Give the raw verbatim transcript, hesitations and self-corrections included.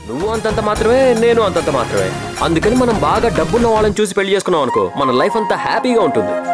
నువ్వు అంతంత మాత్రమే, నేను అంతంత మాత్రమే. అందుకని మనం బాగా డబ్బున్న వాళ్ళని చూసి పెళ్లి చేసుకున్నాం అనుకో, మన లైఫ్ అంతా హ్యాపీగా ఉంటుంది.